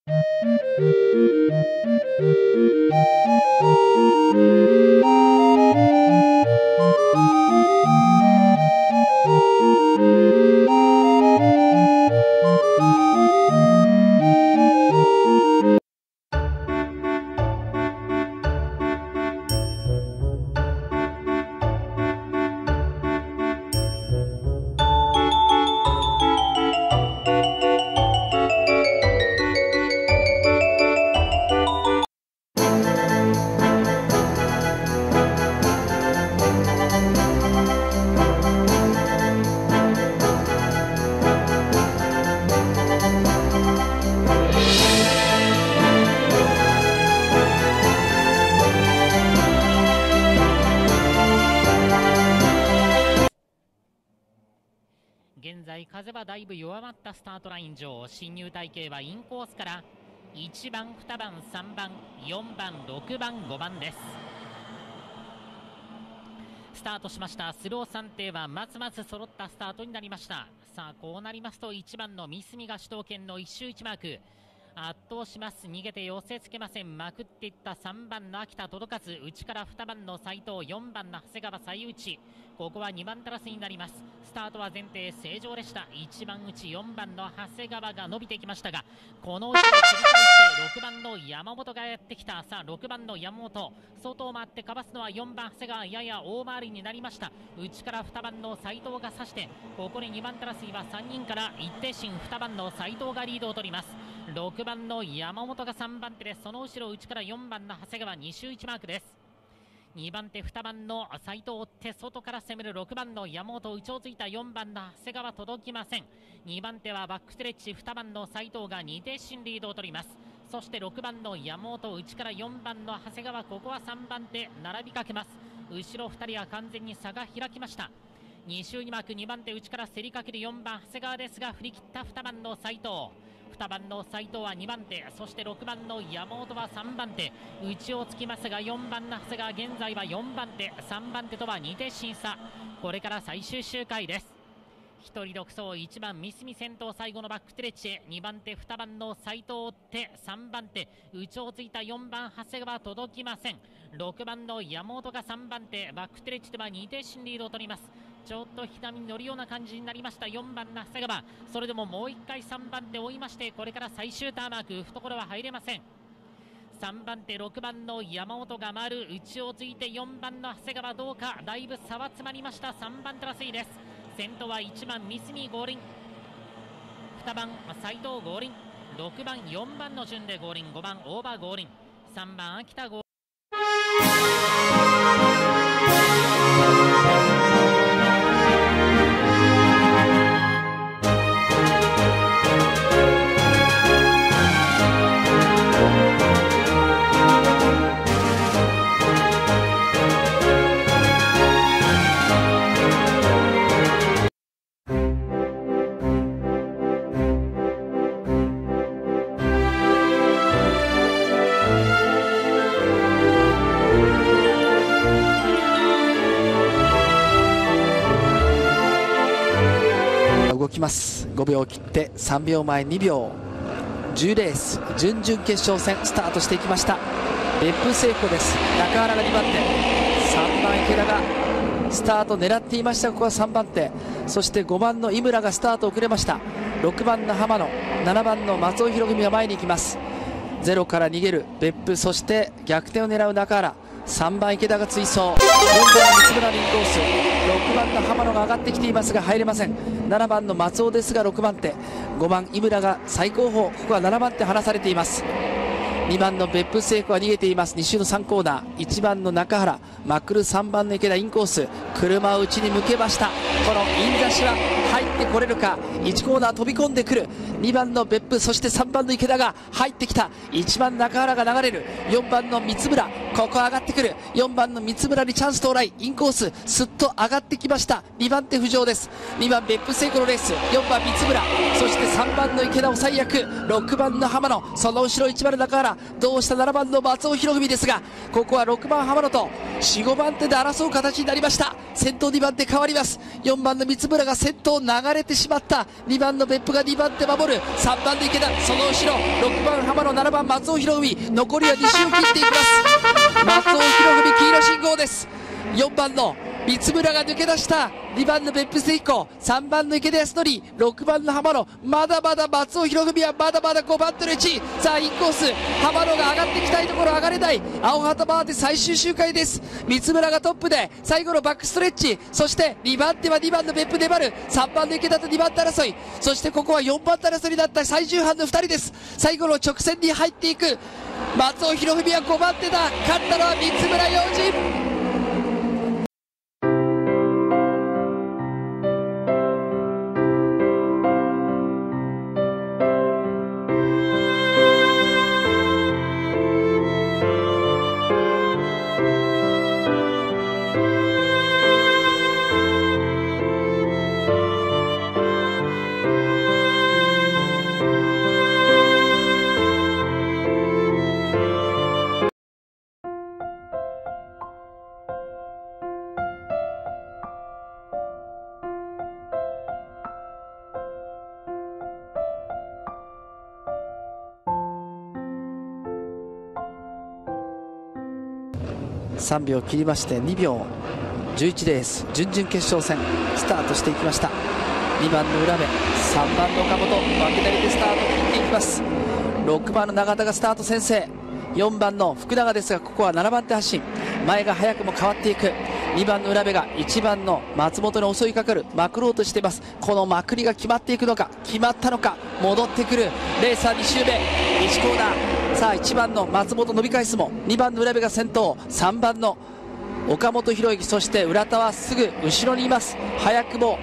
現在風はだいぶ弱まったスタートライン上、進入隊形はインコースから1番、2番、3番、4番、6番、5番です。スタートしました。スロー3艇はまずまず揃ったスタートになりました。さあこうなりますと1番の三隅が主導権の1周1マーク圧倒します。逃げて寄せつけません。まくっていった3番の秋田届かず、内から2番の斉藤、4番の長谷川最内、ここは2番テラスになります。スタートは前提正常でした。1番内4番の長谷川が伸びてきましたが、この後ろに切り返して6番の山本がやってきた。さあ6番の山本、外を回ってかわすのは4番長谷川、やや大回りになりました。内から2番の斉藤が差して、ここに2番テラスには3人から一定心2番の斉藤がリードを取ります。6番の山本が3番手です。その後ろ内から4番の長谷川、2周1マークです。2番手2番の斉藤を追って外から攻める6番の山本、内をついた4番の長谷川届きません。2番手はバックストレッチ2番の斉藤が2手進リードを取ります。そして6番の山本、内から4番の長谷川、ここは3番手並びかけます。後ろ2人は完全に差が開きました。2周に巻く2番手内から競りかける4番長谷川ですが、振り切った2番の斉藤、2番の斉藤は2番手、そして6番の山本は3番手、内をつきますが4番の長谷川現在は4番手、3番手とは2手審査。これから最終周回です。1人独走、1番三隅先頭、最後のバックストレッチへ、2番手2番の斉藤を追って3番手、内をついた4番長谷川届きません。6番の山本が3番手、バックストレッチでは2手進リードを取ります。ちょっと左に乗るような感じになりました4番の長谷川、それでももう1回3番手追いまして、これから最終ターマーク、懐は入れません。3番手6番の山本が回る、内をついて4番の長谷川どうか、だいぶ差は詰まりました。3番手らしいです。先頭は1番三隅合輪、2番斉藤合輪、6番4番の順で合輪、5番大場合輪、3番秋田合輪。 動きます。5秒切って3秒前2秒、10レース準々決勝戦スタートしていきました。別府聖子です。中原が2番手、3番池田がスタート狙っていました。ここは3番手、そして5番の井村がスタート遅れました。6番の浜野、7番の松尾博文が前に行きます。ゼロから逃げる別府、そして逆転を狙う中原、3番池田が追走、4番の三村のインコース、6番の浜野が上がってきていますが入れません。7番の松尾ですが6番手、5番井村が最後方、ここは7番手離されています。2番の別府聖子は逃げています。2周の3コーナー、1番の中原、まくる3番の池田インコース、車を内に向けました。このイン差しは入ってこれるか。1コーナー飛び込んでくる2番の別府、そして3番の池田が入ってきた。1番中原が流れる、4番の三村、ここ上がってくる。4番の三村にチャンス到来、インコースすっと上がってきました。2番手浮上です。2番別府聖子のレース、4番三村、そして3番の池田を最悪、6番の浜野、その後ろ1番の中原、どうした7番の松尾博文ですが、ここは6番浜野と4、5番手で争う形になりました。 先頭2番手変わります。4番の三村が先頭流れてしまった。2番の別府が2番手守る。3番の池田、その後ろ6番浜野、7番松尾博文、残りは2周を切っていきます。松尾博文黄色信号です。4番の三村が抜け出した。2番の別府聖彦、3番の池田康則、6番の浜野、まだまだ松尾博文はまだまだ5番手の1位。さあインコース、浜野が上がっていきたいところ、上がれない。青旗回って最終周回です。三村がトップで最後のバックストレッチ、そして2番手は2番の別府粘る。3番の池田と2番手争い、そしてここは4番手争いになった最重班の2人です。最後の直線に入っていく。松尾博文は5番手だ。勝ったのは三村洋二。3秒切りまして2秒11レース準々決勝戦スタートしていきました。2番の浦部、3番の岡本、分け左でスタートを切っていきます。6番の永田がスタート先制、4番の福永ですがここは7番手発進、前が早くも変わっていく。2番の浦部が1番の松本に襲いかかる、まくろうとしています。このまくりが決まっていくのか、決まったのか、戻ってくるレーサー2周目1コーナー。さあ1番の松本伸び返すも、2番の浦部が先頭、3番の岡本博之、そして浦田はすぐ後ろにいます。早くも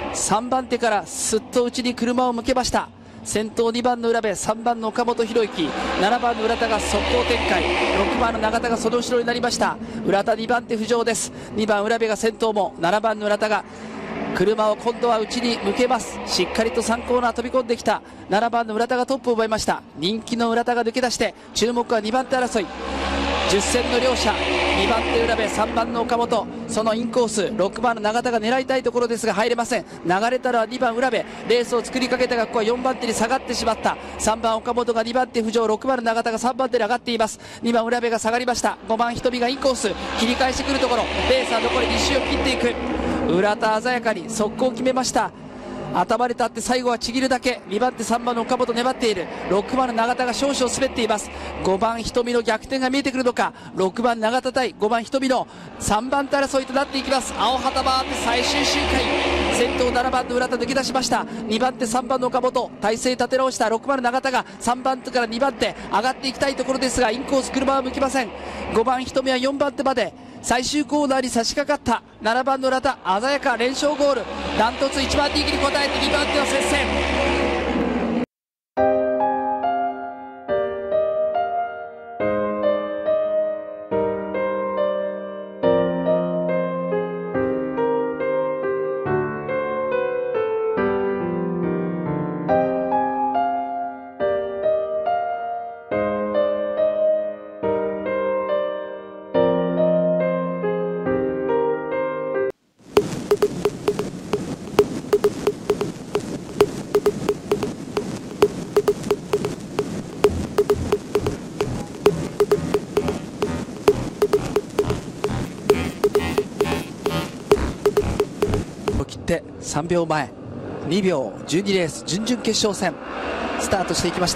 3番手からすっと内に車を向けました。先頭2番の浦部、3番の岡本博之、7番の浦田が速攻展開、6番の永田がその後ろになりました。浦田2番手浮上です。2番浦部が先頭も、7番の浦田が車を今度は内に向けます。しっかりと3コーナー飛び込んできた7番の浦田がトップを奪いました。人気の浦田が抜け出して、注目は2番手争い、10戦の両者、2番手浦部、3番の岡本、そのインコース6番の永田が狙いたいところですが入れません。流れたのは2番浦部、レースを作りかけたがここは4番手に下がってしまった。3番岡本が2番手浮上、6番の永田が3番手に上がっています。2番浦部が下がりました。5番瞳がインコース切り返してくるところ、レースは残り2周を切っていく。浦田鮮やかに速攻を決めました。頭で立って最後はちぎるだけ。2番手3番の岡本粘っている。6番の永田が少々滑っています。5番瞳の逆転が見えてくるのか。6番永田対5番瞳の3番手争いとなっていきます。青旗回って最終周回、先頭7番の浦田抜け出しました。2番手3番の岡本、体勢立て直した6番の永田が3番手から2番手上がっていきたいところですがインコース車は向きません。5番瞳は4番手まで最終コーナーに差し掛かった。7番の浦田鮮やか連勝ゴール、ダントツ1番人気に応えて2番手は接戦。3秒前、2秒12レース準々決勝戦スタートしていきました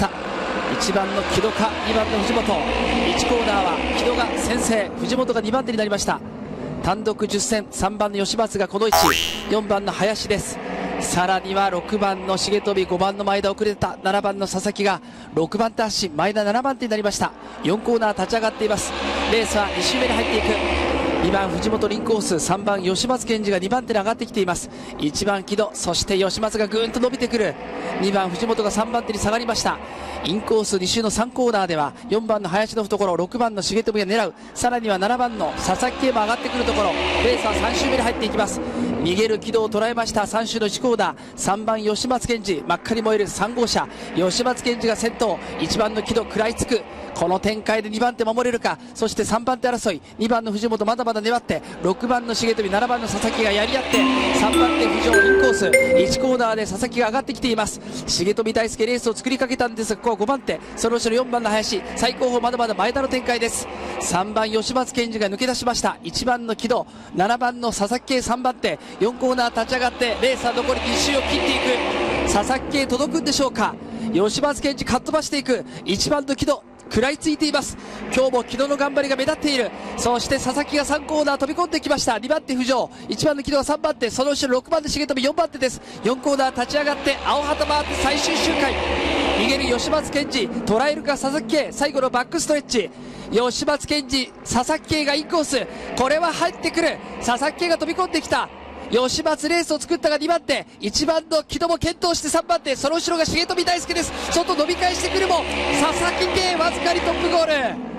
。1番の木戸か2番の藤本、1コーナーは木戸が先制、藤本が2番手になりました。単独10戦、3番の吉松がこの位置、4番の林です。さらには6番の重富、5番の前田遅れた、7番の佐々木が6番手発進、前田7番手になりました。4コーナー立ち上がっています。レースは2周目に入っていく。2番藤本リンコース、3番吉松健二が2番手に上がってきています。1番木戸、そして吉松がぐーんと伸びてくる。2番藤本が3番手に下がりました。インコース2周の3コーナーでは4番の林の懐、6番の重富が狙う、さらには7番の佐々木圭も上がってくるところ、レースは3周目に入っていきます。逃げる軌道を捉えました。3周の1コーナー、3番吉松健二、真っ赤に燃える3号車、吉松健二が先頭、1番の木戸食らいつく。 この展開で2番手守れるか。そして3番手争い、2番の藤本まだまだ粘って、6番の重富、7番の佐々木がやり合って、3番手浮上インコース、1コーナーで佐々木が上がってきています。重富大輔レースを作りかけたんですが、ここは5番手、その後ろ4番の林、最後方まだまだ前田の展開です。3番吉松健二が抜け出しました。1番の木戸、7番の佐々木圭3番手、4コーナー立ち上がってレースは残り2周を切っていく。佐々木圭届くんでしょうか。吉松健二かっ飛ばしていく。1番の木戸食らいついています。今日も木戸の頑張りが目立っている。そして佐々木が3コーナー飛び込んできました。2番手浮上、1番の木戸が3番手、その後ろ6番手重富4番手です。4コーナー立ち上がって青旗回って最終周回、逃げる吉松健二、捉えるか佐々木圭、最後のバックストレッチ。吉松健二、佐々木圭がインコース、これは入ってくる。佐々木圭が飛び込んできた。吉松レースを作ったが2番手、1番の木戸も健闘して3番手、その後ろが重富大輔です。外伸び返してくるも佐々木圭わずかにトップゴール。